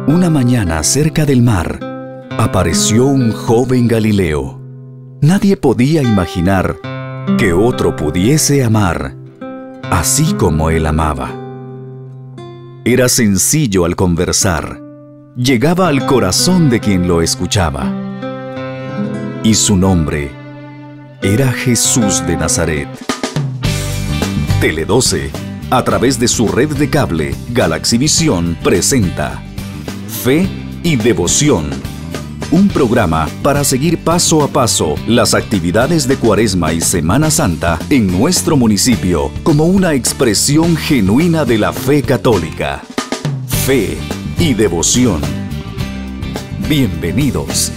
Una mañana cerca del mar, apareció un joven Galileo. Nadie podía imaginar que otro pudiese amar así como él amaba. Era sencillo al conversar, llegaba al corazón de quien lo escuchaba. Y su nombre era Jesús de Nazaret. Tele 12, a través de su red de cable Galaxivisión, presenta Fe y Devoción, un programa para seguir paso a paso las actividades de Cuaresma y Semana Santa en nuestro municipio como una expresión genuina de la fe católica. Fe y Devoción. Bienvenidos.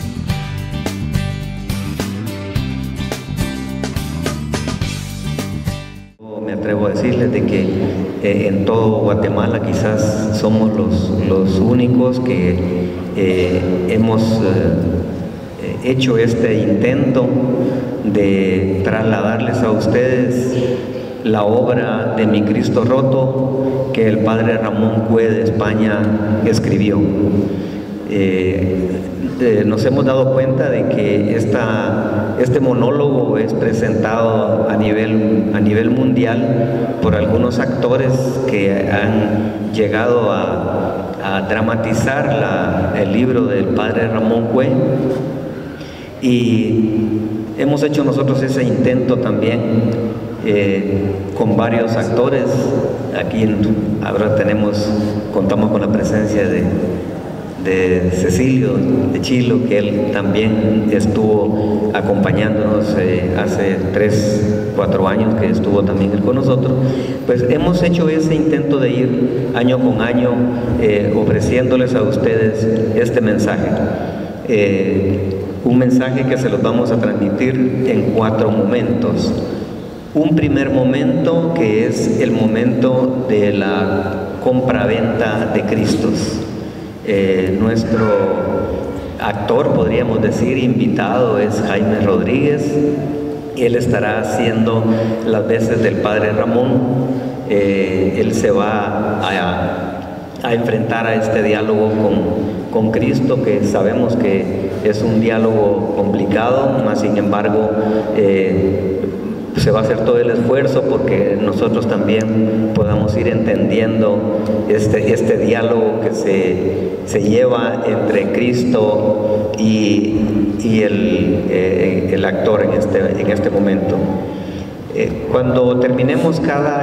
Me atrevo a decirles de que en todo Guatemala quizás somos los únicos que hemos hecho este intento de trasladarles a ustedes la obra de Mi Cristo Roto que el padre Ramón Cue de España escribió. Nos hemos dado cuenta de que este monólogo es presentado a nivel mundial por algunos actores que han llegado a dramatizar el libro del padre Ramón Cue, y hemos hecho nosotros ese intento también con varios actores. Aquí ahora contamos con la presencia de Cecilio de Chilo, que él también estuvo acompañándonos hace 3-4 años que estuvo también él con nosotros. Pues hemos hecho ese intento de ir año con año ofreciéndoles a ustedes este mensaje, un mensaje que se los vamos a transmitir en 4 momentos. Un primer momento que es el momento de la compra-venta de Cristos. Nuestro actor, podríamos decir, invitado es Jaime Rodríguez. Él estará haciendo las veces del padre Ramón. Él se va a enfrentar a este diálogo con Cristo, que sabemos que es un diálogo complicado, mas sin embargo se va a hacer todo el esfuerzo porque nosotros también podamos ir entendiendo este diálogo que se lleva entre Cristo y el actor en este momento. Cuando terminemos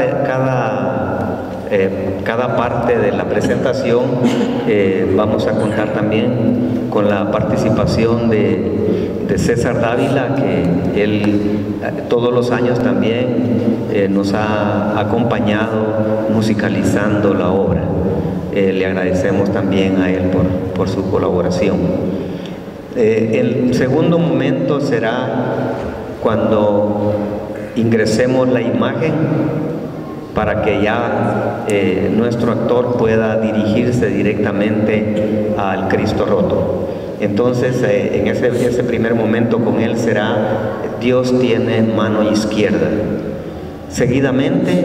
cada parte de la presentación, vamos a contar también con la participación de César Dávila, que él todos los años también nos ha acompañado musicalizando la obra. Le agradecemos también a él por su colaboración. El segundo momento será cuando ingresemos la imagen para que ya nuestro actor pueda dirigirse directamente al Cristo Roto. Entonces, en ese primer momento con él será Dios tiene mano izquierda. Seguidamente,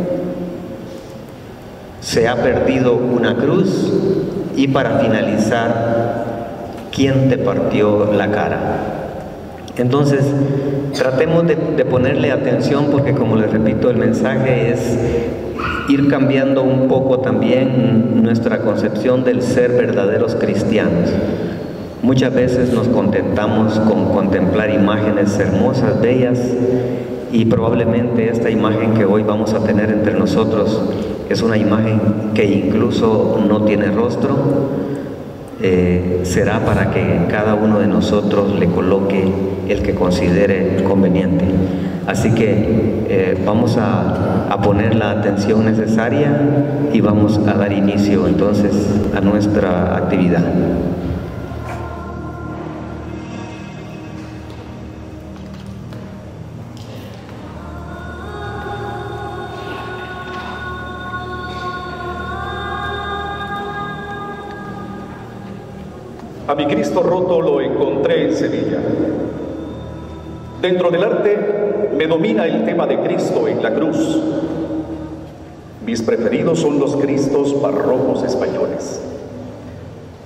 se ha perdido una cruz, y para finalizar, ¿quién te partió la cara? Entonces, tratemos de ponerle atención porque, como les repito, el mensaje es ir cambiando un poco también nuestra concepción del ser verdaderos cristianos. Muchas veces nos contentamos con contemplar imágenes hermosas, bellas, y probablemente esta imagen que hoy vamos a tener entre nosotros es una imagen que incluso no tiene rostro. Será para que cada uno de nosotros le coloque el que considere conveniente. Así que vamos a poner la atención necesaria y vamos a dar inicio entonces a nuestra actividad. A Mi Cristo Roto lo encontré en Sevilla. Dentro del arte me domina el tema de Cristo en la cruz. Mis preferidos son los Cristos barrocos españoles.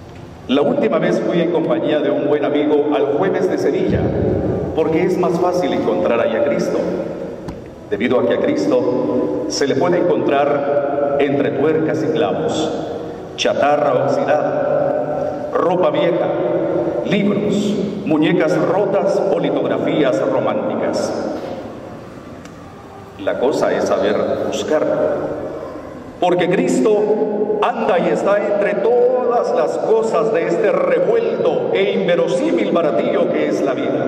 La última vez fui en compañía de un buen amigo al Jueves de Sevilla, porque es más fácil encontrar ahí a Cristo, debido a que a Cristo se le puede encontrar entre tuercas y clavos, chatarra oxidada, ropa vieja, libros, muñecas rotas o litografías románticas. La cosa es saber buscarlo, porque Cristo anda y está entre todas las cosas de este revuelto e inverosímil baratillo que es la vida.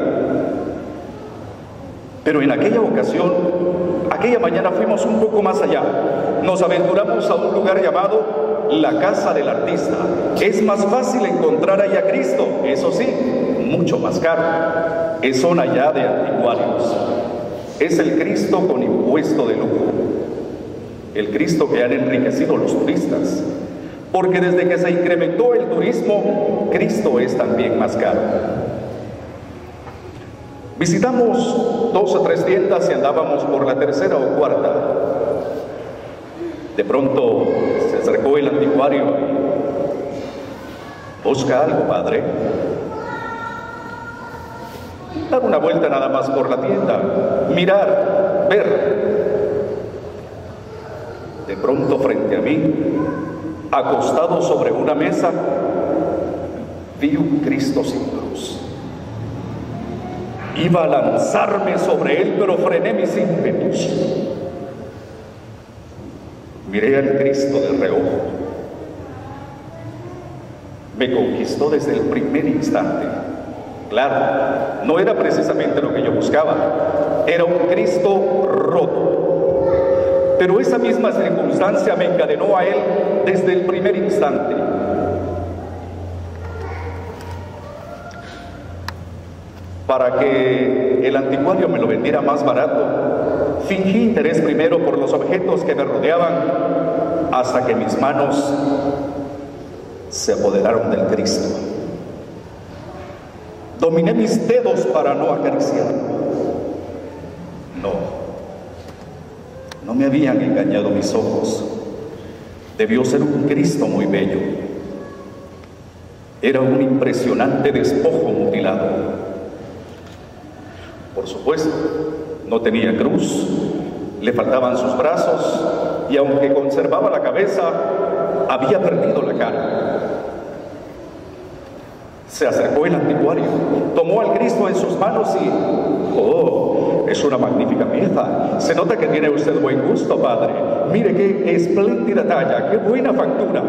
Pero en aquella ocasión, aquella mañana fuimos un poco más allá. Nos aventuramos a un lugar llamado la Casa del Artista. Es más fácil encontrar ahí a Cristo, eso sí, mucho más caro. Es zona ya de anticuarios. Es el Cristo con impuesto de lujo. El Cristo que han enriquecido los turistas. Porque desde que se incrementó el turismo, Cristo es también más caro. Visitamos 2 o 3 tiendas y andábamos por la tercera o cuarta. De pronto se acercó el anticuario y busca algo, padre. Dar una vuelta nada más por la tienda, mirar, ver. De pronto frente a mí, acostado sobre una mesa, vi un Cristo sin cruz. Iba a lanzarme sobre él, pero frené mis ímpetus. Miré al Cristo de reojo. Me conquistó desde el primer instante. Claro, no era precisamente lo que yo buscaba. Era un Cristo roto. Pero esa misma circunstancia me encadenó a él desde el primer instante. Para que el anticuario me lo vendiera más barato, fingí interés primero por los objetos que me rodeaban, hasta que mis manos se apoderaron del Cristo. Dominé mis dedos para no acariciarlo. No me habían engañado mis ojos. Debió ser un Cristo muy bello. Era un impresionante despojo mutilado. Por supuesto, no tenía cruz, le faltaban sus brazos y aunque conservaba la cabeza, había perdido la cara. Se acercó el anticuario, tomó al Cristo en sus manos y... ¡oh! Es una magnífica pieza. Se nota que tiene usted buen gusto, padre. Mire qué espléndida talla, qué buena factura.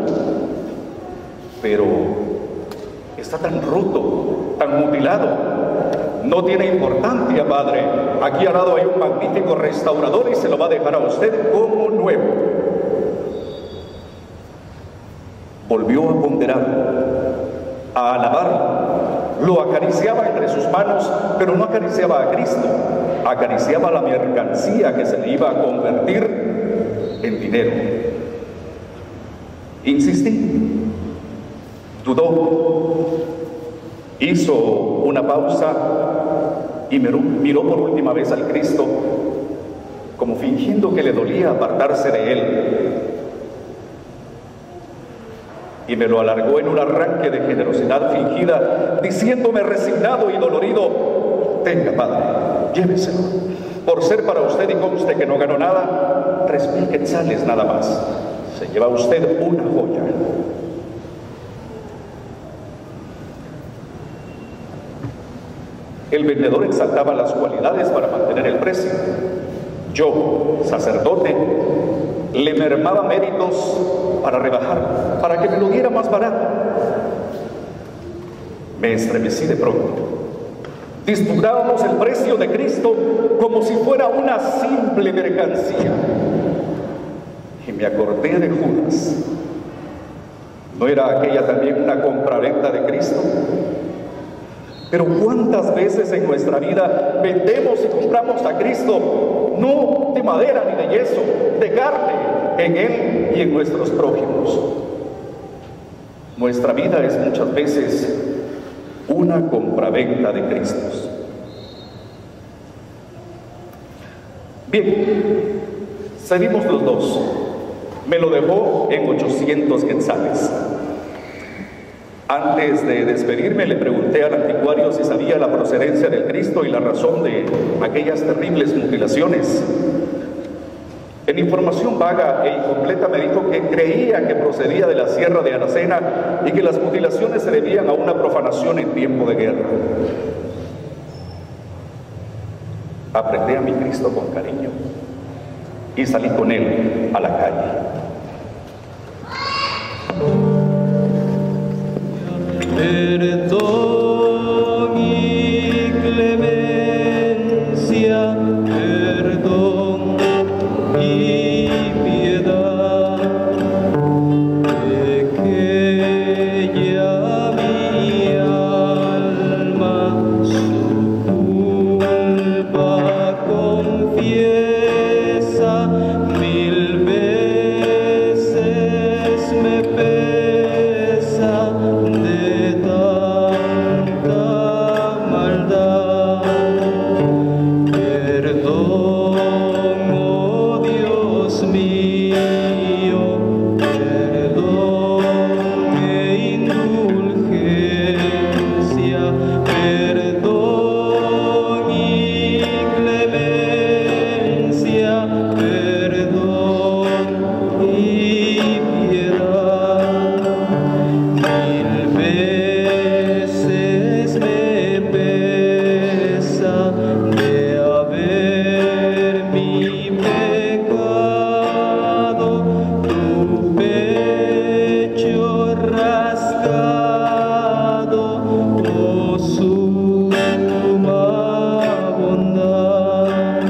Pero está tan roto, tan mutilado. No tiene importancia, padre. Aquí al lado hay un magnífico restaurador y se lo va a dejar a usted como nuevo. Volvió a ponderar, a alabar. Lo acariciaba entre sus manos, pero no acariciaba a Cristo. Acariciaba la mercancía que se le iba a convertir en dinero. Insistí. Dudó. Hizo una pausa y miró por última vez al Cristo, como fingiendo que le dolía apartarse de él. Y me lo alargó en un arranque de generosidad fingida, diciéndome resignado y dolorido: tenga, padre, lléveselo. Por ser para usted, y conste que no ganó nada, 3,000 quetzales nada más. Se lleva usted una joya. El vendedor exaltaba las cualidades para mantener el precio. Yo, sacerdote, le mermaba méritos para rebajar, para que me lo diera más barato. Me estremecí de pronto. Disputábamos el precio de Cristo como si fuera una simple mercancía. Y me acordé de Judas. ¿No era aquella también una compraventa de Cristo? Pero ¿cuántas veces en nuestra vida vendemos y compramos a Cristo, no de madera ni de yeso, de carne, en Él y en nuestros prójimos? Nuestra vida es muchas veces una compraventa de Cristos. Bien, cedimos los dos. Me lo dejó en 800 quetzales. Antes de despedirme, le pregunté al anticuario si sabía la procedencia del Cristo y la razón de aquellas terribles mutilaciones. En información vaga e incompleta me dijo que creía que procedía de la sierra de Aracena y que las mutilaciones se debían a una profanación en tiempo de guerra. Apreté a mi Cristo con cariño y salí con él a la calle. Perdón y clemencia, perdón y piedad, pequeña mi alma su culpa confiesa, 1000 veces me pesa de tanta maldad. Perdón, oh Dios mío, perdón e indulgencia, perdón y clemencia, perdón y piedad. 1000 veces me pesa de haber mi pecado, tu pecho rasgado, oh suma bondad.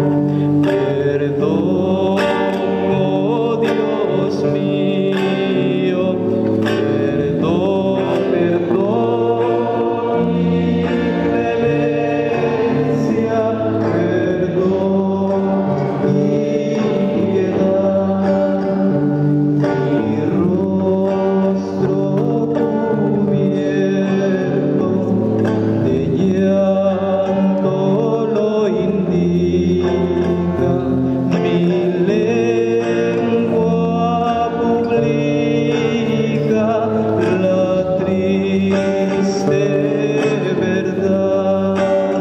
Perdón, oh Dios mío, perdón, perdón y clemencia, perdón y piedad. Mi rostro cubierto de llanto lo indica, mi lengua publica la triste verdad.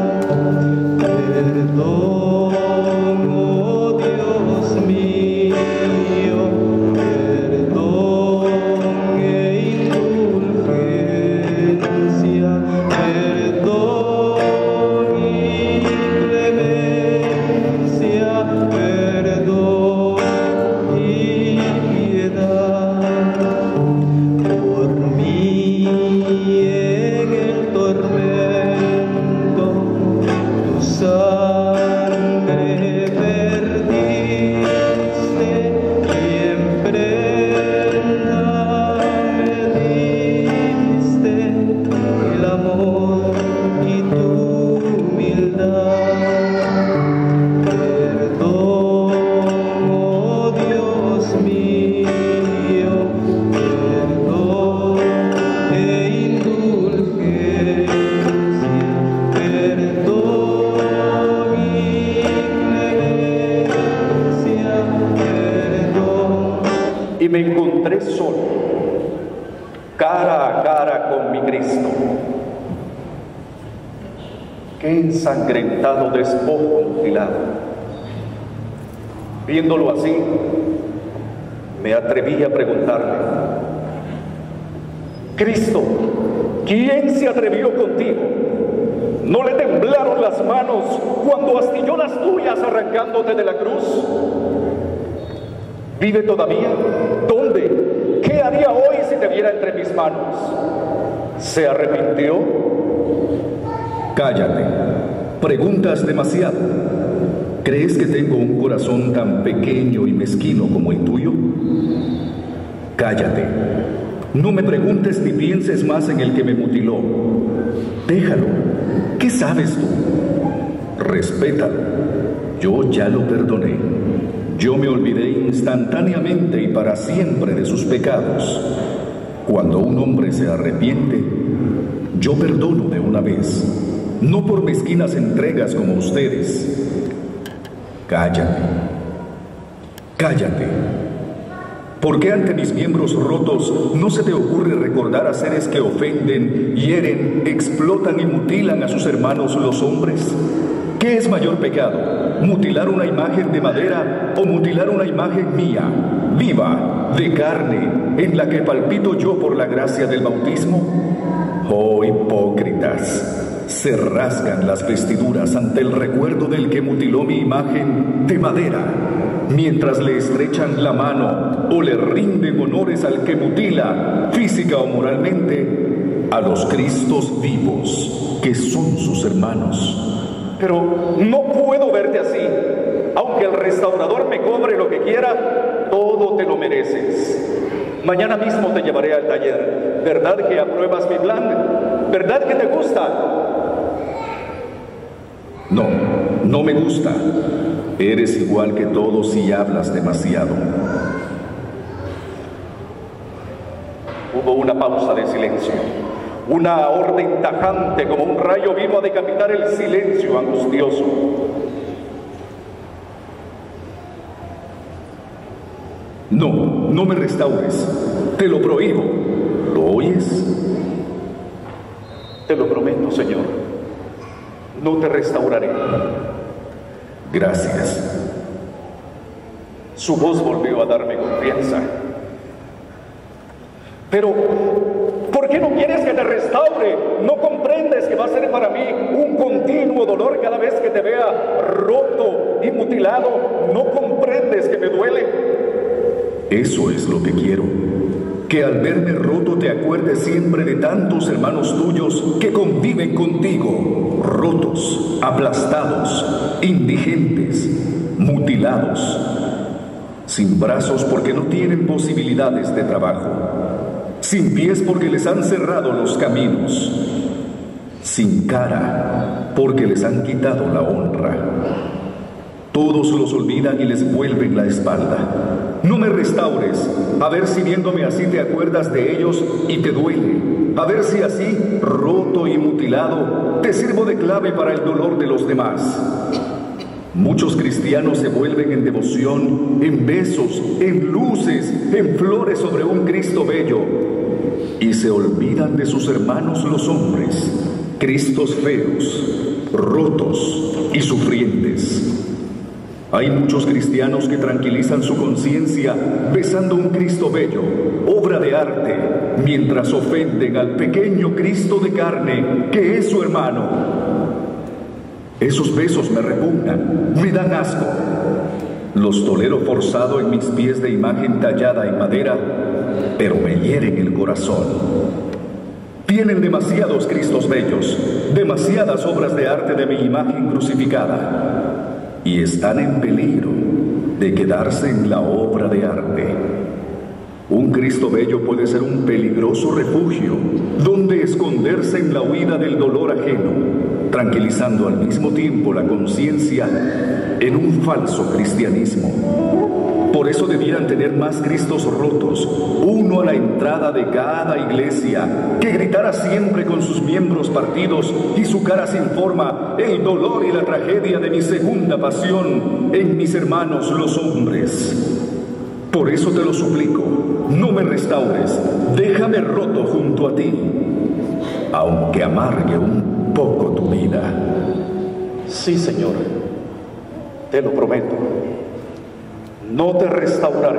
Perdón, oh Dios mío, perdón e indulgencia, perdón y clemencia, perdón y piedad. Por mí en el tormento tu sangre perdiste y en prenda me diste el amor y tu humildad. Perdón, oh Dios mío, perdón e indulgencia, perdón y clemencia, perdón. Y me encontré solo, cara a cara con mi Cristo. Qué ensangrentado despojo mutilado. Viéndolo así, me atreví a preguntarle: Cristo, ¿quién se atrevió contigo? ¿No le temblaron las manos cuando astilló las tuyas arrancándote de la cruz? ¿Vive todavía? ¿Dónde? ¿Qué haría hoy si te viera entre mis manos? ¿Se arrepintió? Cállate. Preguntas demasiado. ¿Crees que tengo un corazón tan pequeño y mezquino como el tuyo? Cállate. No me preguntes ni pienses más en el que me mutiló. Déjalo. ¿Qué sabes tú? Respétalo. Yo ya lo perdoné. Yo me olvidé instantáneamente y para siempre de sus pecados. Cuando un hombre se arrepiente, yo perdono de una vez, no por mezquinas entregas como ustedes. Cállate. Cállate. ¿Por qué ante mis miembros rotos no se te ocurre recordar a seres que ofenden, hieren, explotan y mutilan a sus hermanos los hombres? ¿Qué es mayor pecado? ¿Mutilar una imagen de madera o mutilar una imagen mía, viva, de carne, en la que palpito yo por la gracia del bautismo? Oh hipócritas, se rasgan las vestiduras ante el recuerdo del que mutiló mi imagen de madera, mientras le estrechan la mano o le rinden honores al que mutila, física o moralmente, a los Cristos vivos, que son sus hermanos. Pero no puedo verte así. Aunque el restaurador me cobre lo que quiera, todo te lo mereces. Mañana mismo te llevaré al taller. ¿Verdad que apruebas mi plan? ¿Verdad que te gusta? No, no me gusta. Eres igual que todos y hablas demasiado. Hubo una pausa de silencio. Una orden tajante como un rayo vino a decapitar el silencio angustioso. No, no me restaures. Te lo prohíbo. ¿Lo oyes? Te lo prometo, Señor. No te restauraré. Gracias. Su voz volvió a darme confianza. Pero, ¿por qué no quieres que te restaure? ¿No comprendes que va a ser para mí un continuo dolor cada vez que te vea roto y mutilado? ¿No comprendes que me duele? Eso es lo que quiero. Que al verme roto te acuerdes siempre de tantos hermanos tuyos que conviven contigo, rotos, aplastados, indigentes, mutilados, sin brazos porque no tienen posibilidades de trabajo, sin pies porque les han cerrado los caminos, sin cara porque les han quitado la honra. Todos los olvidan y les vuelven la espalda. No me restaures, a ver si viéndome así te acuerdas de ellos y te duele. A ver si así, roto y mutilado, te sirvo de clave para el dolor de los demás. Muchos cristianos se vuelven en devoción, en besos, en luces, en flores sobre un Cristo bello, y se olvidan de sus hermanos los hombres, Cristos feos, rotos y sufrientes. Hay muchos cristianos que tranquilizan su conciencia besando un Cristo bello, obra de arte, mientras ofenden al pequeño Cristo de carne que es su hermano. Esos besos me repugnan, me dan asco. Los tolero forzado en mis pies de imagen tallada en madera, pero me hieren el corazón. Tienen demasiados Cristos bellos, demasiadas obras de arte de mi imagen crucificada, y están en peligro de quedarse en la obra de arte. Un Cristo bello puede ser un peligroso refugio donde esconderse en la huida del dolor ajeno, tranquilizando al mismo tiempo la conciencia en un falso cristianismo. Por eso debieran tener más Cristos rotos, uno a la entrada de cada iglesia, que gritara siempre con sus miembros partidos y su cara sin forma el dolor y la tragedia de mi segunda pasión en mis hermanos los hombres. Por eso te lo suplico, no me restaures, déjame roto junto a ti, aunque amargue un poco tu vida. Sí, Señor, te lo prometo. No te restauraré.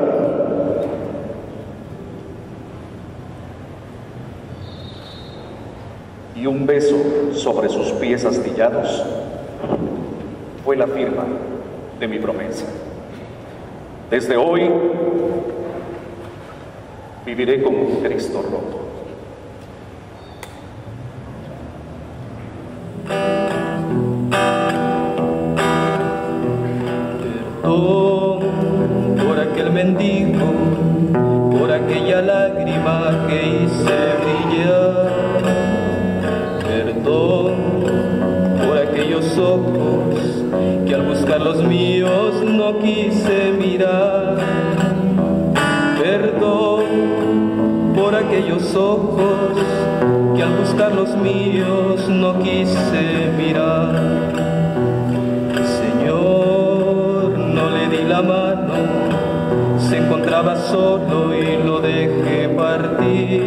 Y un beso sobre sus pies astillados fue la firma de mi promesa. Desde hoy viviré como un Cristo roto. Perdón por aquel mendigo, por aquella lágrima que hice brillar. Perdón por aquellos ojos que al buscar los míos no quise mirar. Perdón por aquellos ojos que al buscar los míos no quise mirar. Señor, no le di la mano, se encontraba solo y lo dejé partir.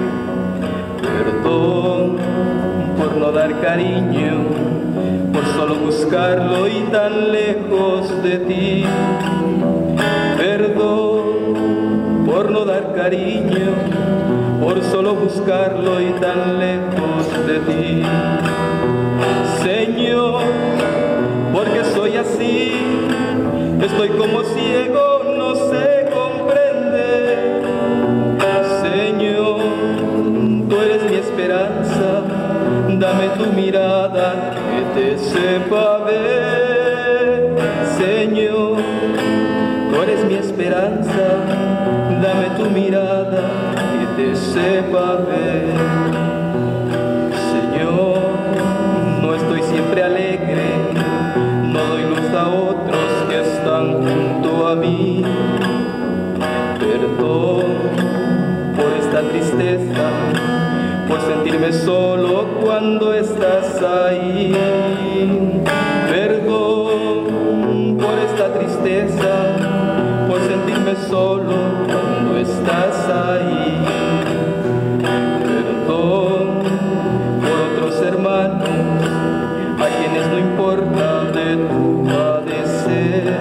Perdón por no dar cariño, por solo buscarlo y tan lejos de ti. Perdón por no dar cariño, por solo buscarlo y tan lejos de ti. Señor, porque soy así, estoy como ciego, no se comprende. Señor, tú eres mi esperanza, dame tu mirada que te sepa ver. Señor, tú eres mi esperanza, dame tu mirada que te sepa ver. Señor, no estoy siempre alegre, no doy luz a otros que están junto a mí. Perdón por esta tristeza, por sentirme solo cuando estás ahí. Perdón por esta tristeza, por sentirme solo cuando estás ahí. Perdón por otros hermanos a quienes no importa de tu padecer.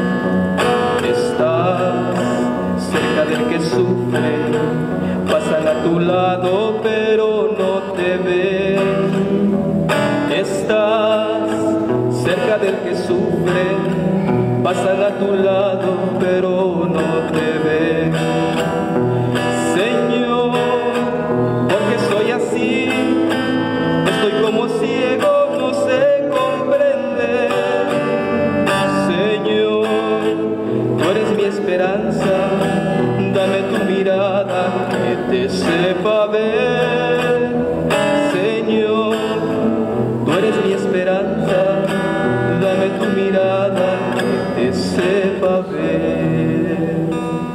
Estás cerca del que sufre, pasan a tu lado pero no te ven. Estás cerca del que sufre, pasan a tu lado pero no te ven. Señor, porque soy así, estoy como ciego, no se comprende. Señor, tú eres mi esperanza, dame tu mirada que te sepa ver. Señor, tú eres mi esperanza, dame tu mirada que te sepa ver.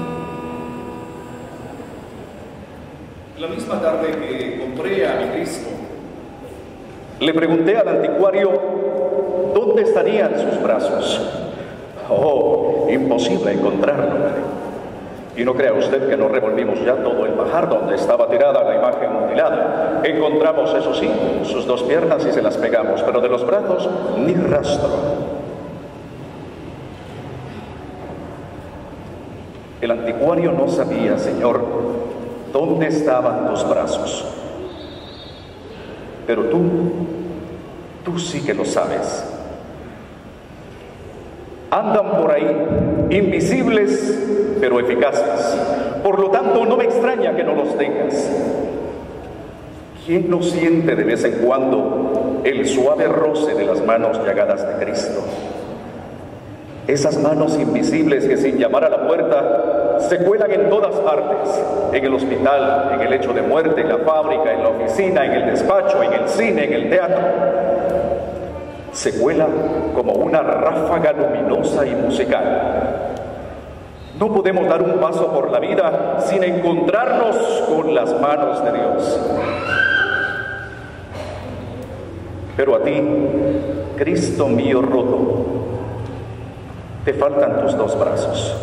La misma tarde que compré a mi Cristo, le pregunté al anticuario dónde estarían sus brazos. Oh, imposible encontrarlo. Y no crea usted que no revolvimos ya todo el pajar donde estaba tirada la imagen mutilada. Encontramos, eso sí, sus dos piernas y se las pegamos, pero de los brazos ni rastro. El anticuario no sabía, Señor, dónde estaban tus brazos. Pero tú sí que lo sabes. Andan por ahí, invisibles pero eficaces. Por lo tanto, no me extraña que no los tengas. ¿Quién no siente de vez en cuando el suave roce de las manos llagadas de Cristo? Esas manos invisibles que sin llamar a la puerta se cuelan en todas partes, en el hospital, en el lecho de muerte, en la fábrica, en la oficina, en el despacho, en el cine, en el teatro. Se cuela como una ráfaga luminosa y musical. No podemos dar un paso por la vida sin encontrarnos con las manos de Dios. Pero a ti, Cristo mío roto, te faltan tus dos brazos.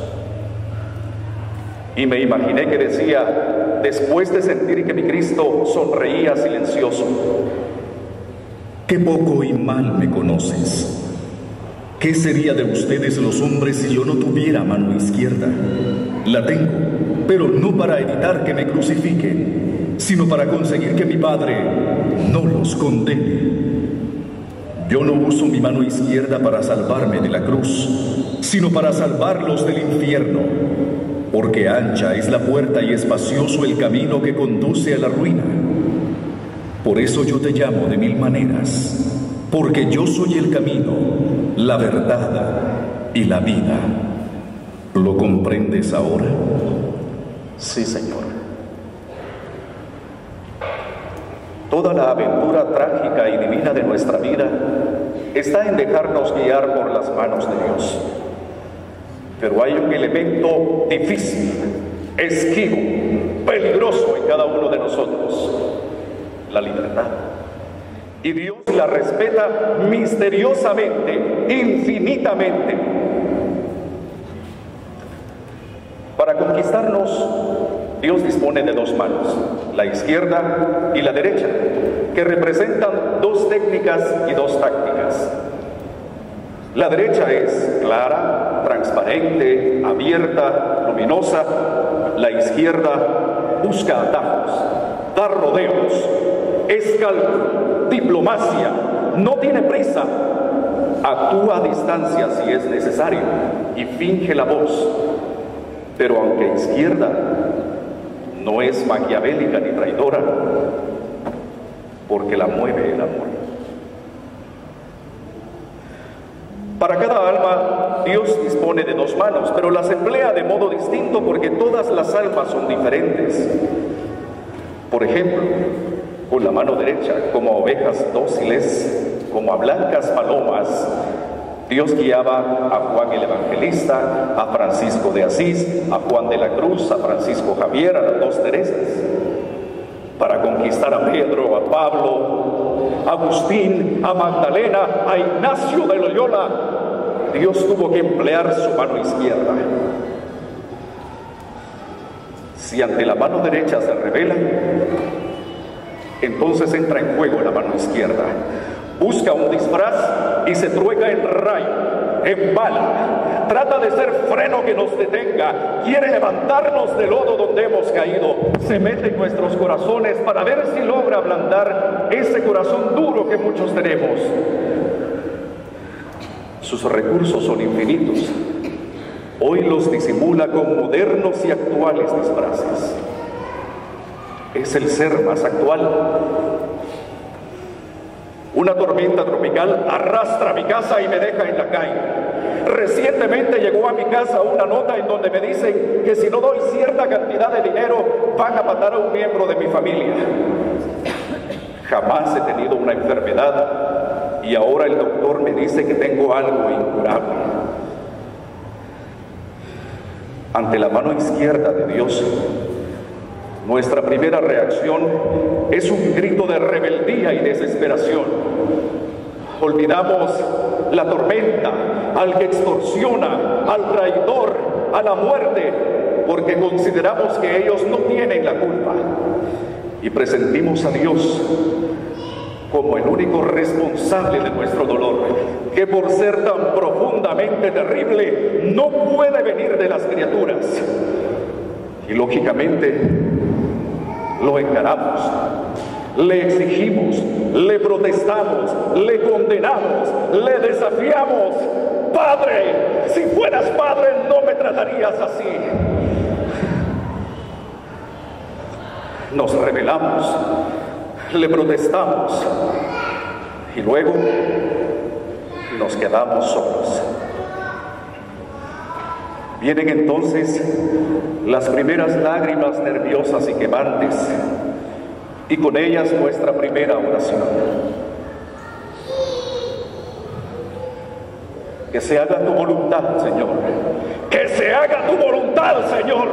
Y me imaginé que decía, después de sentir que mi Cristo sonreía silencioso: qué poco y mal me conoces. ¿Qué sería de ustedes los hombres si yo no tuviera mano izquierda? La tengo, pero no para evitar que me crucifiquen, sino para conseguir que mi Padre no los condene. Yo no uso mi mano izquierda para salvarme de la cruz, sino para salvarlos del infierno, porque ancha es la puerta y espacioso el camino que conduce a la ruina. Por eso yo te llamo de mil maneras, porque yo soy el camino, la verdad y la vida. ¿Lo comprendes ahora? Sí, Señor. Toda la aventura trágica y divina de nuestra vida está en dejarnos guiar por las manos de Dios. Pero hay un elemento difícil, esquivo, peligroso en cada uno de nosotros: la libertad. Y Dios la respeta misteriosamente, infinitamente. conquistarnos, Dios dispone de dos manos, la izquierda y la derecha, que representan dos técnicas y dos tácticas. La derecha es clara, transparente, abierta, luminosa. La izquierda busca atajos, da rodeos, es cálculo, diplomacia, no tiene prisa, actúa a distancia si es necesario y finge la voz. Pero aunque izquierda, no es maquiavélica ni traidora, porque la mueve el amor. Para cada alma, Dios dispone de dos manos, pero las emplea de modo distinto porque todas las almas son diferentes. Por ejemplo, con la mano derecha, como a ovejas dóciles, como a blancas palomas, Dios guiaba a Juan el Evangelista, a Francisco de Asís, a Juan de la Cruz, a Francisco Javier, a las dos Teresas. Para conquistar a Pedro, a Pablo, a Agustín, a Magdalena, a Ignacio de Loyola, Dios tuvo que emplear su mano izquierda. Si ante la mano derecha se revela, entonces entra en juego la mano izquierda. Busca un disfraz y se trueca en rayo, en bala. Trata de ser freno que nos detenga. Quiere levantarnos del lodo donde hemos caído. Se mete en nuestros corazones para ver si logra ablandar ese corazón duro que muchos tenemos. Sus recursos son infinitos. Hoy los disimula con modernos y actuales disfraces. Es el ser más actual. Una tormenta tropical arrastra mi casa y me deja en la calle. Recientemente llegó a mi casa una nota en donde me dicen que si no doy cierta cantidad de dinero van a matar a un miembro de mi familia. Jamás he tenido una enfermedad y ahora el doctor me dice que tengo algo incurable. Ante la mano izquierda de Dios, nuestra primera reacción es un grito de rebeldía y desesperación. Olvidamos la tormenta, al que extorsiona, al traidor, a la muerte, porque consideramos que ellos no tienen la culpa. Y presentimos a Dios como el único responsable de nuestro dolor, que por ser tan profundamente terrible no puede venir de las criaturas. Y lógicamente lo encaramos, le exigimos, le protestamos, le condenamos, le desafiamos. Padre, si fueras padre no me tratarías así. Nos rebelamos, le protestamos y luego nos quedamos solos. Vienen entonces las primeras lágrimas nerviosas y quemantes, y con ellas nuestra primera oración. Que se haga tu voluntad, Señor. Que se haga tu voluntad, Señor.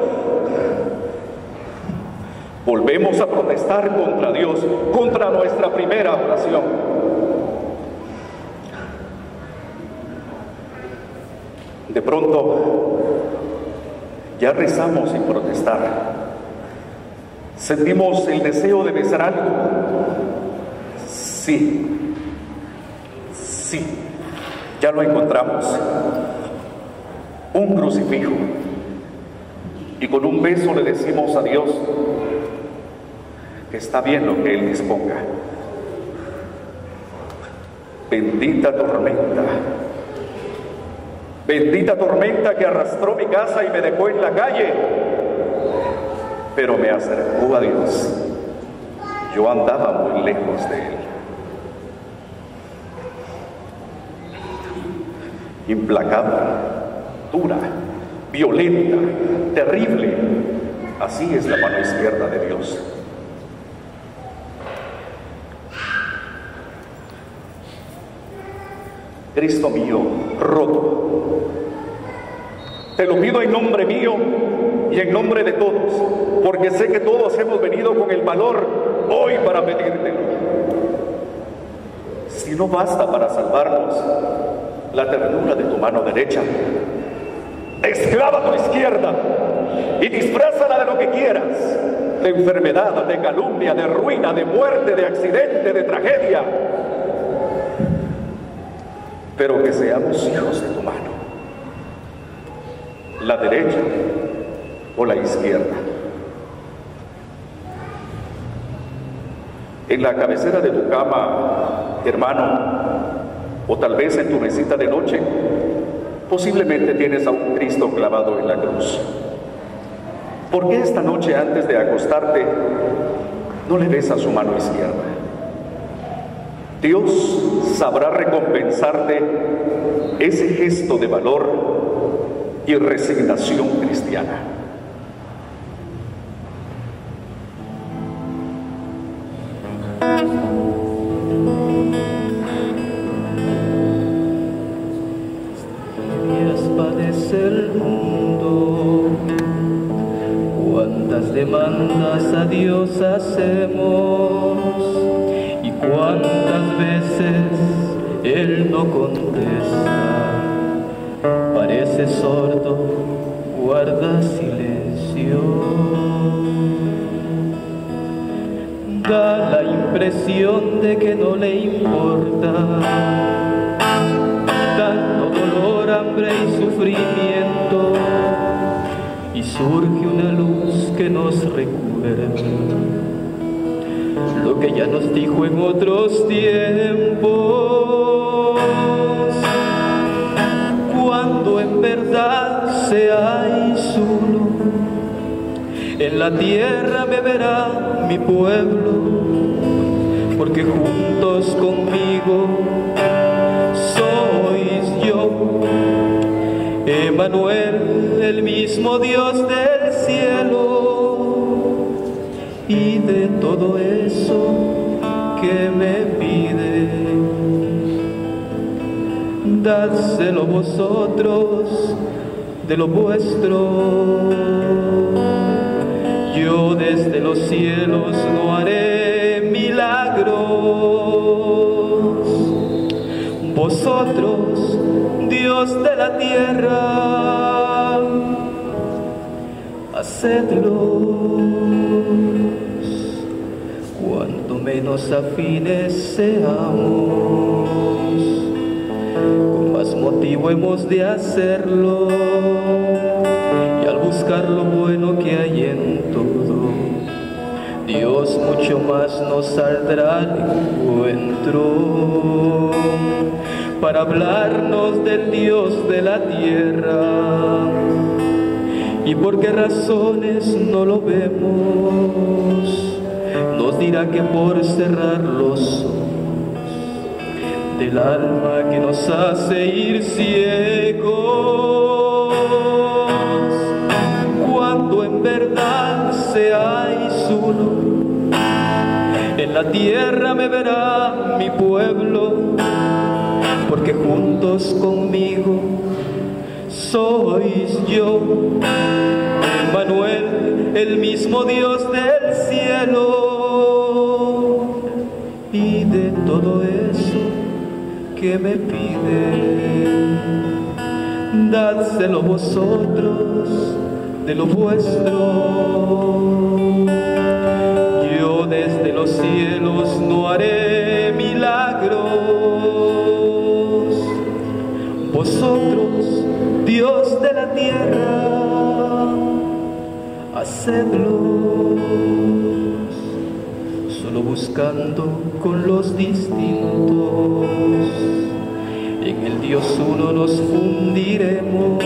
Volvemos a protestar contra Dios, contra nuestra primera oración. De pronto, ya rezamos sin protestar. Sentimos el deseo de besar algo. Sí, ya lo encontramos. Un crucifijo. Y con un beso le decimos a Dios que está bien lo que Él disponga. Bendita tormenta. Bendita tormenta que arrastró mi casa y me dejó en la calle, pero me acercó a Dios. Yo andaba muy lejos de Él. Implacable, dura, violenta, terrible. Así es la mano izquierda de Dios. Cristo mío, roto, te lo pido en nombre mío y en nombre de todos, porque sé que todos hemos venido con el valor hoy para pedírtelo. Si no basta para salvarnos la ternura de tu mano derecha, desclava tu izquierda y disfrázala de lo que quieras, de enfermedad, de calumnia, de ruina, de muerte, de accidente, de tragedia, pero que seamos hijos de tu mano, la derecha o la izquierda. En la cabecera de tu cama, hermano, o tal vez en tu mesita de noche, posiblemente tienes a un Cristo clavado en la cruz. ¿Por qué esta noche, antes de acostarte, no le des a su mano izquierda? Dios sabrá recompensarte ese gesto de valor y resignación cristiana. El mundo, cuántas demandas a Dios hacemos y cuántas veces Él no contesta, parece sordo, guarda silencio, da la impresión de que no le importa tanto dolor, hambre y sufrimiento, y surge una luz que nos recuerda lo que ya nos dijo en otros tiempos. Cuando en verdad seáis uno, en la tierra me verá mi pueblo, porque juntos conmigo sois yo, Emmanuel, el mismo Dios del cielo, y de todo eso que me pide, dádselo vosotros de lo vuestro. Yo desde los cielos no haré milagros, vosotros, Dios de la tierra, hacedlos. Cuanto menos afines seamos, con más motivo hemos de hacerlo, y al buscar lo bueno que hay en todo, Dios mucho más nos saldrá al encuentro, para hablarnos del Dios de la tierra. ¿Y por qué razones no lo vemos? Nos dirá que por cerrar los ojos del alma que nos hace ir ciegos, cuando en verdad seáis uno, en la tierra me verá mi pueblo, porque juntos conmigo sois yo, Emmanuel, el mismo Dios del cielo, y de todo eso que me pide, dádselo vosotros de lo vuestro. Yo desde los cielos no haré milagros, vosotros, Dios de la tierra, hacedlos. Solo buscando con los distintos, en el Dios uno nos fundiremos,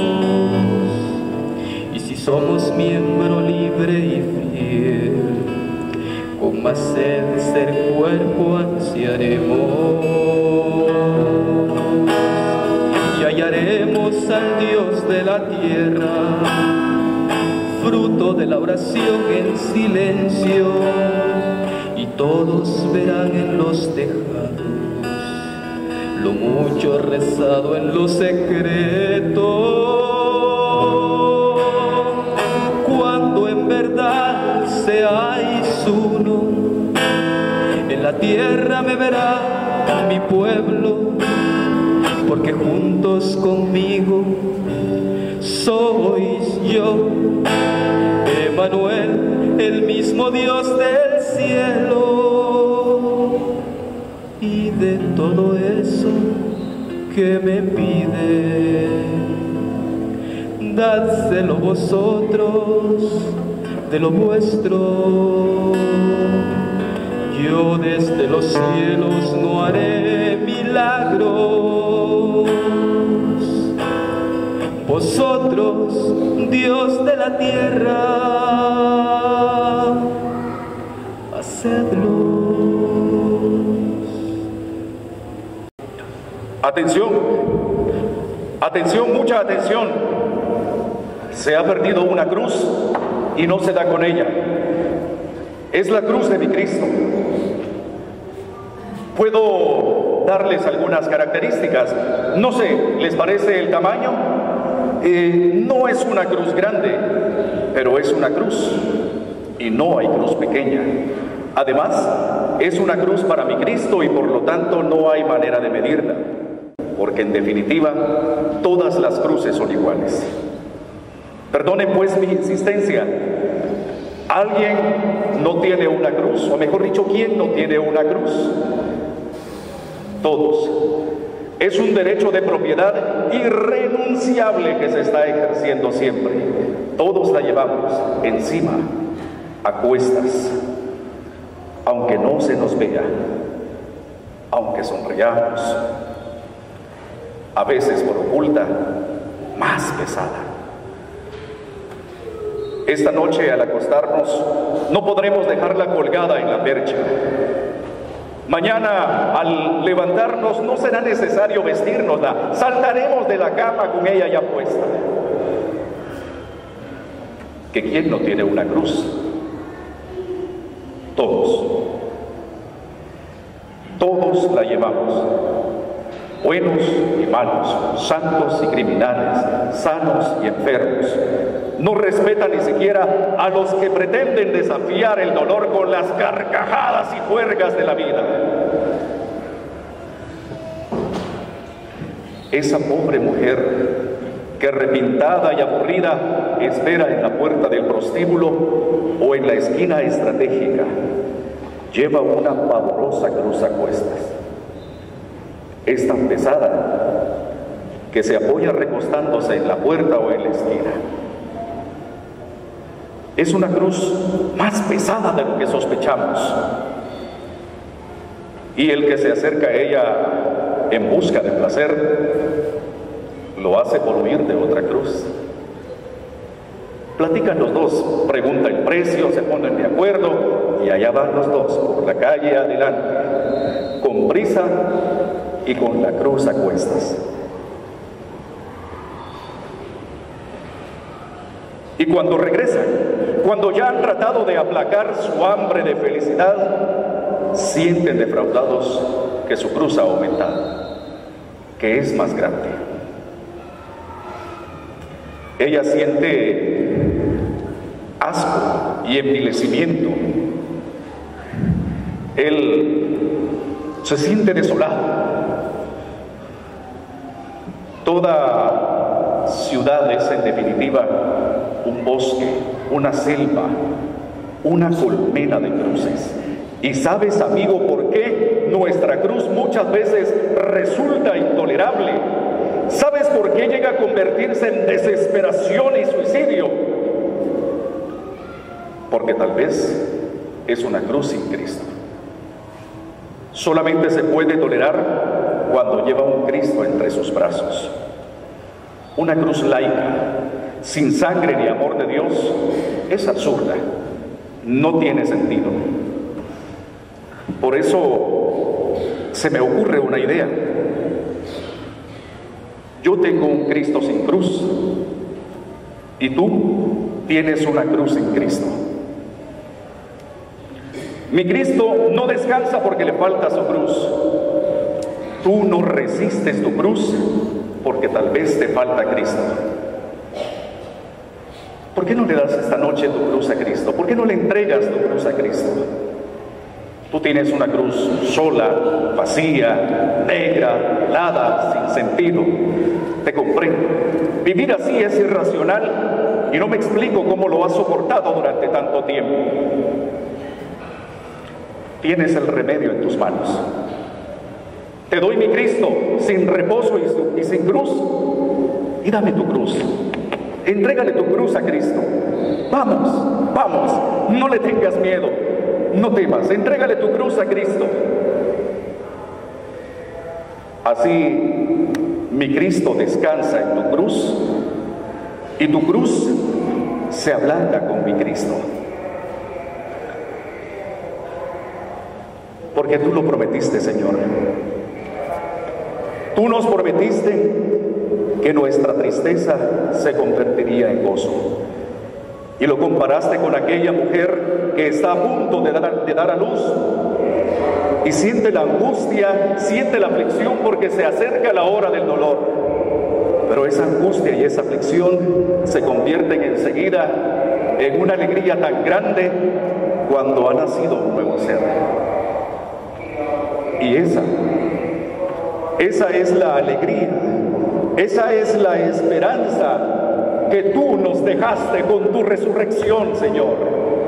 y si somos miembro libre y fiel, con más sed ser cuerpo ansiaremos, y hallaremos al Dios de la tierra, fruto de la oración en silencio, y todos verán en los tejados lo mucho rezado en lo secreto. Cuando en verdad seáis uno, en la tierra me verá mi pueblo, porque juntos conmigo sois yo, Emmanuel, el mismo Dios del cielo, y de todo eso que me pide, dádselo vosotros de lo vuestro. Yo desde los cielos no haré milagros, vosotros, Dios de la tierra, hacedlos. Atención, atención, mucha atención. Se ha perdido una cruz y no se da con ella. Es la cruz de mi Cristo. Puedo darles algunas características. No sé, ¿les parece el tamaño? No es una cruz grande, pero es una cruz. Y no hay cruz pequeña. Además, es una cruz para mi Cristo y por lo tanto no hay manera de medirla. Porque en definitiva, todas las cruces son iguales. Perdonen pues mi insistencia. ¿Alguien no tiene una cruz? O mejor dicho, ¿quién no tiene una cruz? Todos. Es un derecho de propiedad irrenunciable que se está ejerciendo siempre. Todos la llevamos encima, a cuestas, aunque no se nos vea, aunque sonriamos, a veces por oculta, más pesada. Esta noche al acostarnos no podremos dejarla colgada en la percha. Mañana al levantarnos no será necesario vestirnosla, saltaremos de la cama con ella ya puesta. ¿Que quién no tiene una cruz? Todos. Todos la llevamos. Buenos y malos, santos y criminales, sanos y enfermos. No respeta ni siquiera a los que pretenden desafiar el dolor con las carcajadas y juergas de la vida. Esa pobre mujer que repintada y aburrida espera en la puerta del prostíbulo o en la esquina estratégica, lleva una pavorosa cruz a cuestas. Es tan pesada que se apoya recostándose en la puerta o en la esquina. Es una cruz más pesada de lo que sospechamos. Y el que se acerca a ella en busca de placer, lo hace por huir de otra cruz. Platican los dos, preguntan el precio, se ponen de acuerdo y allá van los dos por la calle adelante, con prisa y con la cruz a cuestas. Y cuando regresan, cuando ya han tratado de aplacar su hambre de felicidad, sienten defraudados que su cruz ha aumentado, que es más grande. Ella siente asco y envilecimiento. Él se siente desolado. Toda ciudad es en definitiva un bosque, una selva, una colmena de cruces. Y sabes, amigo, por qué nuestra cruz muchas veces resulta intolerable. ¿Sabes por qué llega a convertirse en desesperación y suicidio? Porque tal vez es una cruz sin Cristo. Solamente se puede tolerar cuando lleva un Cristo entre sus brazos. Una cruz laica, sin sangre ni amor de Dios, es absurda, no tiene sentido. Por eso se me ocurre una idea. Yo tengo un Cristo sin cruz y tú tienes una cruz en Cristo. Mi Cristo no descansa porque le falta su cruz. Tú no resistes tu cruz porque tal vez te falta Cristo. ¿Por qué no le das esta noche tu cruz a Cristo? ¿Por qué no le entregas tu cruz a Cristo? Tú tienes una cruz sola, vacía, negra, helada, sin sentido. Te comprendo. Vivir así es irracional y no me explico cómo lo has soportado durante tanto tiempo. Tienes el remedio en tus manos. Te doy mi Cristo sin reposo y sin cruz. Y dame tu cruz. Entrégale tu cruz a Cristo. Vamos, vamos, no le tengas miedo. No temas, entrégale tu cruz a Cristo. Así mi Cristo descansa en tu cruz y tu cruz se ablanda con mi Cristo. Porque tú lo prometiste, Señor. Tú nos prometiste que nuestra tristeza se convertiría en gozo. Y lo comparaste con aquella mujer que está a punto de dar a luz y siente la angustia, siente la aflicción porque se acerca la hora del dolor. Pero esa angustia y esa aflicción se convierten enseguida en una alegría tan grande cuando ha nacido un nuevo ser. Y esa es la alegría, esa es la esperanza que tú nos dejaste con tu resurrección, Señor.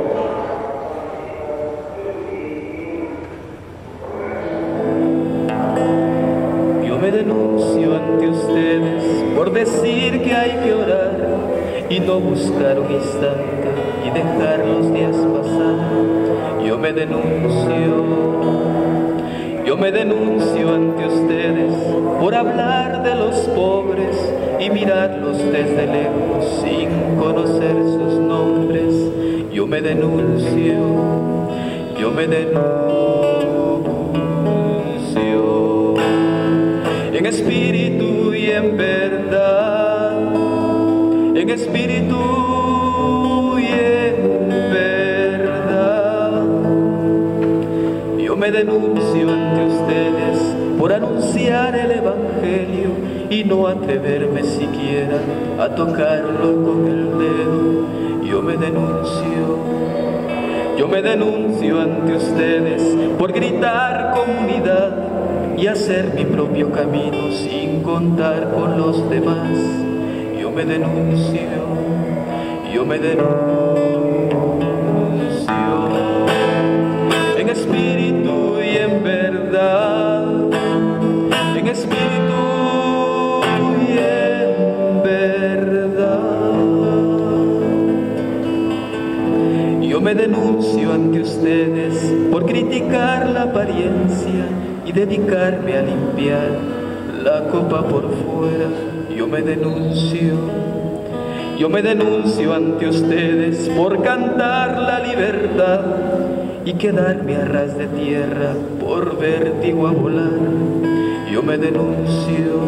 Yo me denuncio ante ustedes por decir que hay que orar y no buscar un instante y dejar los días pasar. Yo me denuncio ante ustedes por hablar de los pobres y mirarlos desde lejos sin conocer sus nombres. Yo me denuncio en espíritu y en verdad, en espíritu y en verdad. Yo me denuncio ante ustedes por anunciar el Evangelio y no atreverme siquiera a tocarlo con el dedo. Yo me denuncio ante ustedes por gritar comunidad y hacer mi propio camino sin contar con los demás. Yo me denuncio en espíritu y en verdad, en espíritu y en verdad. Yo me denuncio ante ustedes por criticar la apariencia y dedicarme a limpiar la copa por fuera. Yo me denuncio ante ustedes por cantar la libertad y quedarme a ras de tierra por vértigo a volar. Yo me denuncio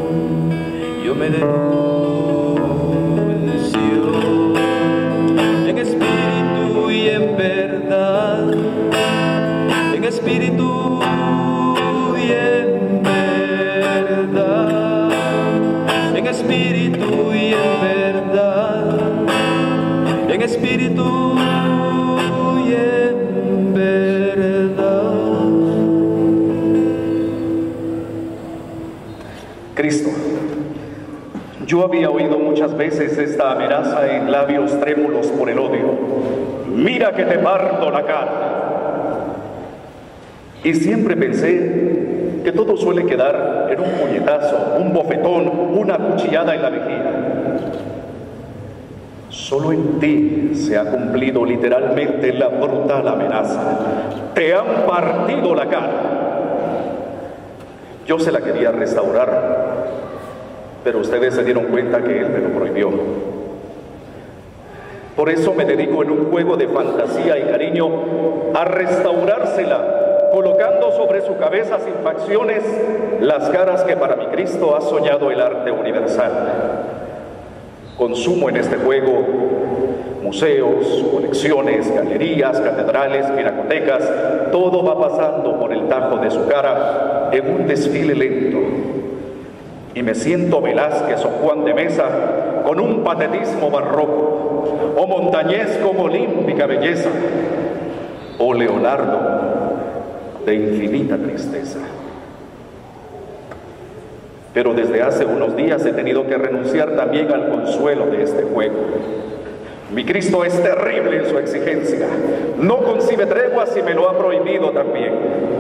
en espíritu y en verdad, en espíritu y en verdad, en espíritu y en verdad, en espíritu y en verdad. Cristo, yo había oído muchas veces esta amenaza en labios trémulos por el odio. Mira que te parto la cara. Y siempre pensé que todo suele quedar en un puñetazo, un bofetón, una cuchillada en la mejilla. Solo en ti se ha cumplido literalmente la brutal amenaza. Te han partido la cara. Yo se la quería restaurar, pero ustedes se dieron cuenta que Él me lo prohibió. Por eso me dedico en un juego de fantasía y cariño a restaurársela, colocando sobre su cabeza sin facciones las caras que para mi Cristo ha soñado el arte universal. Consumo en este juego museos, colecciones, galerías, catedrales, pinacotecas. Todo va pasando por el tajo de su cara en un desfile lento. Y me siento Velázquez o Juan de Mesa con un patetismo barroco, o Montañés con olímpica belleza, o Leonardo de infinita tristeza. Pero desde hace unos días he tenido que renunciar también al consuelo de este juego. Mi Cristo es terrible en su exigencia. No concibe treguas y me lo ha prohibido también.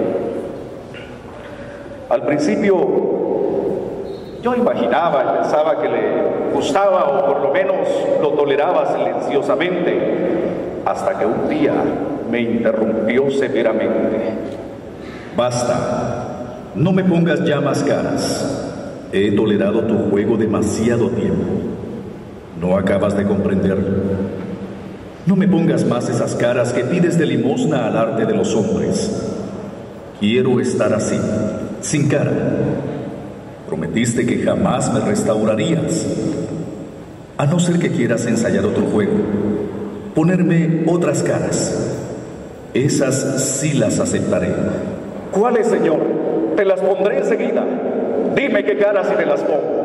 Al principio yo imaginaba y pensaba que le gustaba, o por lo menos lo toleraba silenciosamente, hasta que un día me interrumpió severamente. Basta, no me pongas ya más caras. He tolerado tu juego demasiado tiempo. ¿No acabas de comprenderlo? No me pongas más esas caras que pides de limosna al arte de los hombres. Quiero estar así, sin cara. Prometiste que jamás me restaurarías. A no ser que quieras ensayar otro juego, ponerme otras caras. Esas sí las aceptaré. ¿Cuáles, Señor? Te las pondré enseguida. Dime qué caras y te las pongo.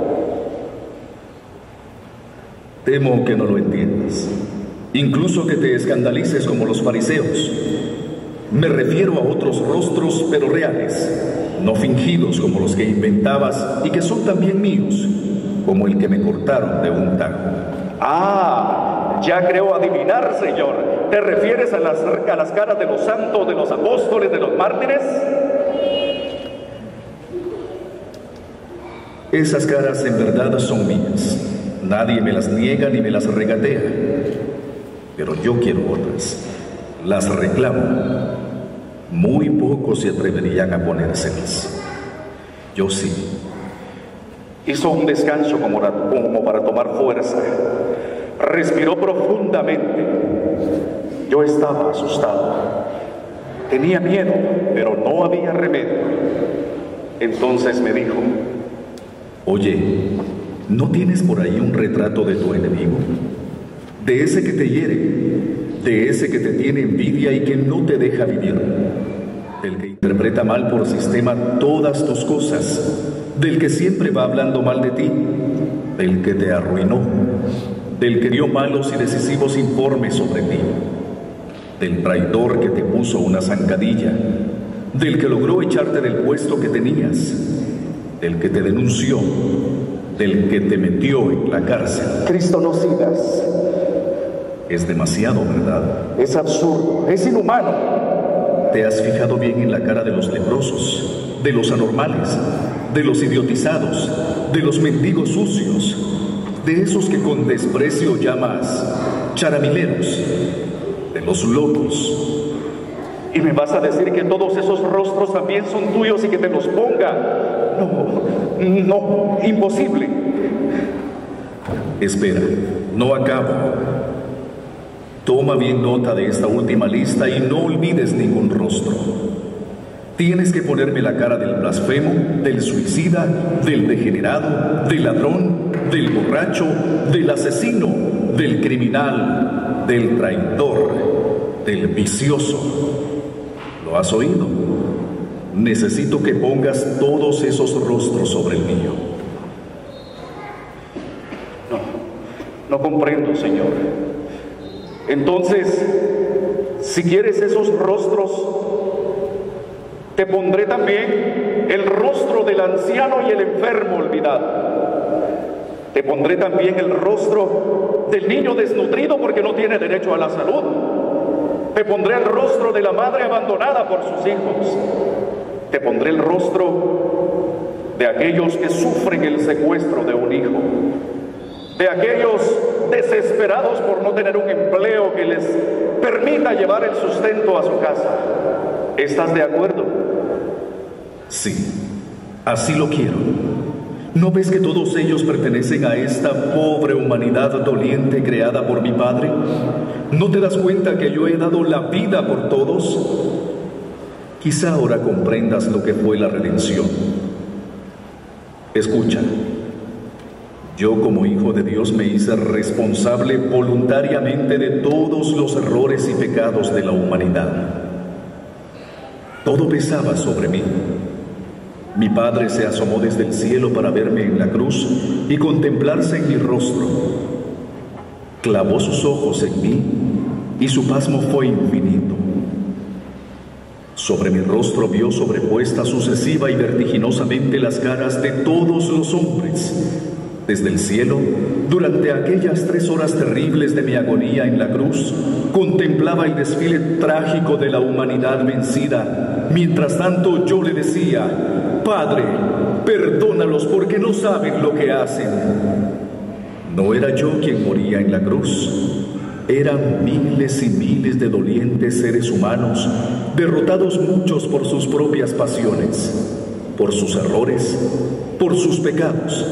Temo que no lo entiendas, incluso que te escandalices como los fariseos. Me refiero a otros rostros, pero reales, no fingidos como los que inventabas y que son también míos, como el que me cortaron de un tajo. Ah, ya creo adivinar, Señor. ¿Te refieres a las caras de los santos, de los apóstoles, de los mártires? Esas caras en verdad son mías. Nadie me las niega ni me las regatea. Pero yo quiero otras. Las reclamo. Muy pocos se atreverían a ponérselas. Yo sí. Hizo un descanso como para tomar fuerza. Respiró profundamente. Yo estaba asustado. Tenía miedo, pero no había remedio. Entonces me dijo: oye, ¿no tienes por ahí un retrato de tu enemigo? De ese que te hiere, de ese que te tiene envidia y que no te deja vivir, del que interpreta mal por sistema todas tus cosas, del que siempre va hablando mal de ti, del que te arruinó, del que dio malos y decisivos informes sobre ti, del traidor que te puso una zancadilla, del que logró echarte del puesto que tenías, del que te denunció, del que te metió en la cárcel. Cristo, no sigas. Es demasiado, ¿verdad? Es absurdo, es inhumano. ¿Te has fijado bien en la cara de los leprosos, de los anormales, de los idiotizados, de los mendigos sucios, de esos que con desprecio llamas charamileros, de los locos? ¿Y me vas a decir que todos esos rostros también son tuyos y que te los ponga? No, imposible. Espera, no acabo. Toma bien nota de esta última lista y no olvides ningún rostro. Tienes que ponerme la cara del blasfemo, del suicida, del degenerado, del ladrón, del borracho, del asesino, del criminal, del traidor, del vicioso. ¿Lo has oído? Necesito que pongas todos esos rostros sobre el mío. No comprendo, Señor. Entonces, si quieres esos rostros, te pondré también el rostro del anciano y el enfermo olvidado. Te pondré también el rostro del niño desnutrido porque no tiene derecho a la salud. Te pondré el rostro de la madre abandonada por sus hijos. Te pondré el rostro de aquellos que sufren el secuestro de un hijo, de aquellos desesperados por no tener un empleo que les permita llevar el sustento a su casa. ¿Estás de acuerdo? Sí, así lo quiero. ¿No ves que todos ellos pertenecen a esta pobre humanidad doliente creada por mi Padre? ¿No te das cuenta que yo he dado la vida por todos? Quizá ahora comprendas lo que fue la redención. Escucha, yo como hijo de Dios me hice responsable voluntariamente de todos los errores y pecados de la humanidad. Todo pesaba sobre mí. Mi Padre se asomó desde el cielo para verme en la cruz y contemplarse en mi rostro. Clavó sus ojos en mí y su pasmo fue infinito. Sobre mi rostro vio sobrepuestas sucesiva y vertiginosamente las caras de todos los hombres. Desde el cielo, durante aquellas 3 horas terribles de mi agonía en la cruz, contemplaba el desfile trágico de la humanidad vencida. Mientras tanto yo le decía: Padre, perdónalos porque no saben lo que hacen. No era yo quien moría en la cruz. Eran miles y miles de dolientes seres humanos, derrotados muchos por sus propias pasiones, por sus errores, por sus pecados.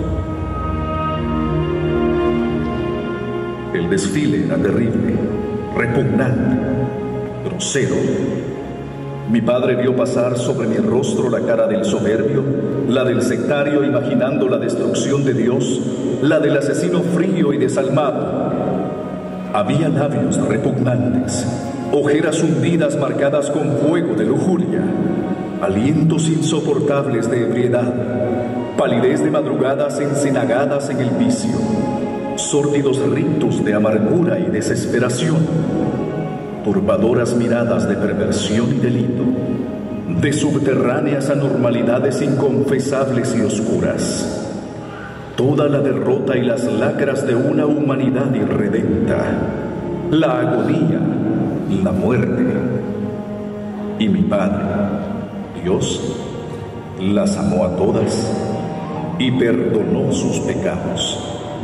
El desfile era terrible, repugnante, grosero. Mi padre vio pasar sobre mi rostro la cara del soberbio, la del sectario imaginando la destrucción de Dios, la del asesino frío y desalmado. Había labios repugnantes, ojeras hundidas marcadas con fuego de lujuria, alientos insoportables de ebriedad, palidez de madrugadas encenagadas en el vicio, sórdidos ritos de amargura y desesperación, turbadoras miradas de perversión y delito, de subterráneas anormalidades inconfesables y oscuras. Toda la derrota y las lacras de una humanidad irredenta, la agonía, la muerte. Y mi Padre, Dios, las amó a todas y perdonó sus pecados.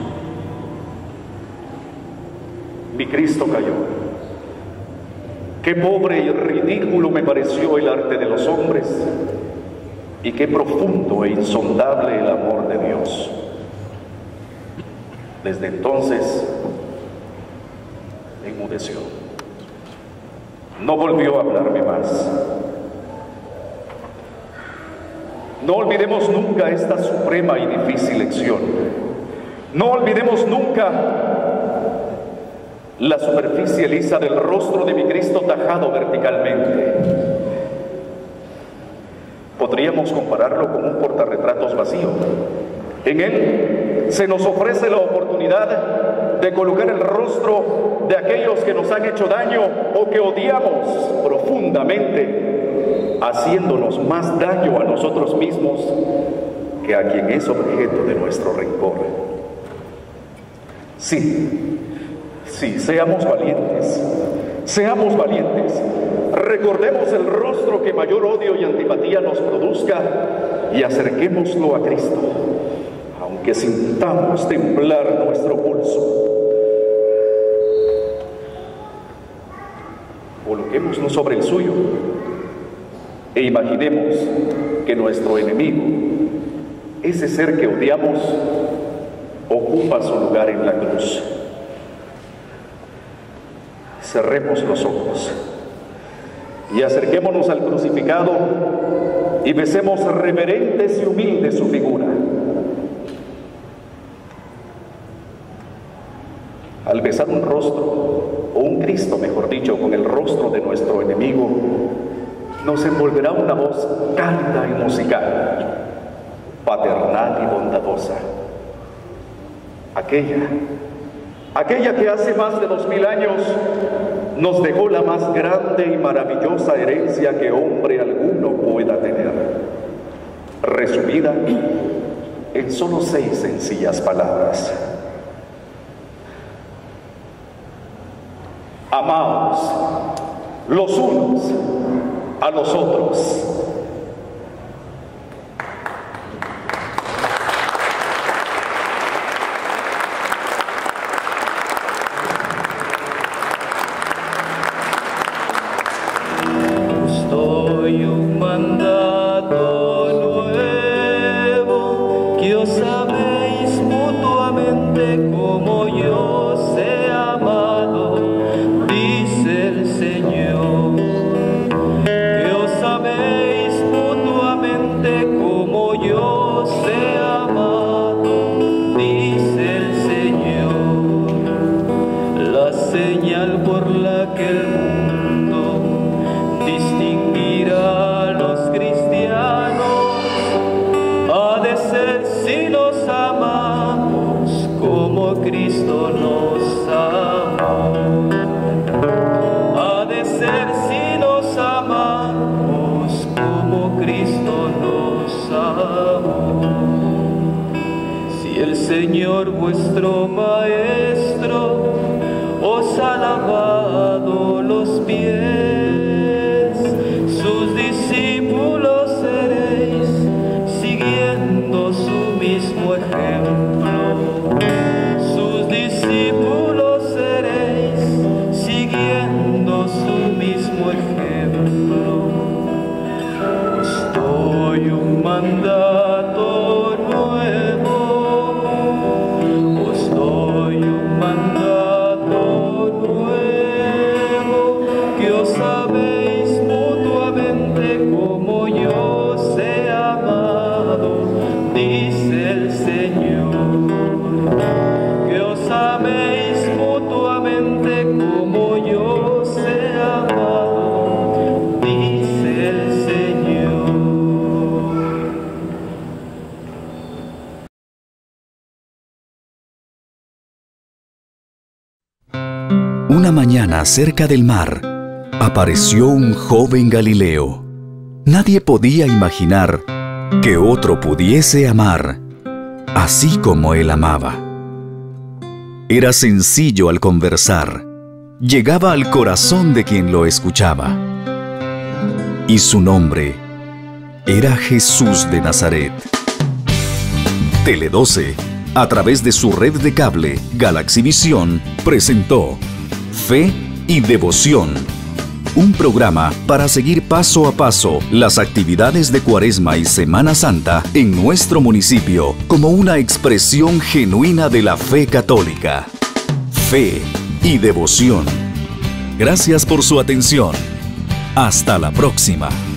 Mi Cristo cayó. Qué pobre y ridículo me pareció el arte de los hombres, y qué profundo e insondable el amor de Dios. Desde entonces, enmudeció. No volvió a hablarme más. No olvidemos nunca esta suprema y difícil lección. No olvidemos nunca la superficie lisa del rostro de mi Cristo tajado verticalmente. Podríamos compararlo con un portarretratos vacío. En él se nos ofrece la oportunidad de colocar el rostro de aquellos que nos han hecho daño o que odiamos profundamente, haciéndonos más daño a nosotros mismos que a quien es objeto de nuestro rencor. Sí, seamos valientes, recordemos el rostro que mayor odio y antipatía nos produzca y acerquémoslo a Cristo, aunque sintamos temblar nuestro pulso. Coloquémonos sobre el suyo e imaginemos que nuestro enemigo, ese ser que odiamos, ocupa su lugar en la cruz. Cerremos los ojos y acerquémonos al crucificado y besemos reverentes y humildes su figura. Al besar un rostro, o un Cristo, mejor dicho, con el rostro de nuestro enemigo, nos envolverá una voz cálida y musical, paternal y bondadosa. Aquella que hace más de 2000 años nos dejó la más grande y maravillosa herencia que hombre alguno pueda tener, resumida en solo 6 sencillas palabras: amaos los unos a los otros. Un mandato nuevo, que os améis mutuamente como yo os he amado, dice el Señor. Que os améis mutuamente como yo os he amado, dice el Señor. La señal por la que el mundo distinguirá a los cristianos Señor vuestro Maestro os ha lavado los pies. Sus discípulos seréis, siguiendo su mismo ejemplo. Sus discípulos seréis, siguiendo su mismo ejemplo. Os doy un mandato nuevo, os doy un mandato nuevo, que os améis mutuamente como yo os he amado, dice el Señor. Que os améis mutuamente como yo os he amado, dice el Señor. Una mañana cerca del mar, apareció un joven Galileo. Nadie podía imaginar que otro pudiese amar, así como él amaba. Era sencillo al conversar, llegaba al corazón de quien lo escuchaba. Y su nombre era Jesús de Nazaret. Tele 12, a través de su red de cable Galaxivisión, presentó Fe y Devoción, un programa para seguir paso a paso las actividades de Cuaresma y Semana Santa en nuestro municipio como una expresión genuina de la fe católica. Fe y Devoción. Gracias por su atención. Hasta la próxima.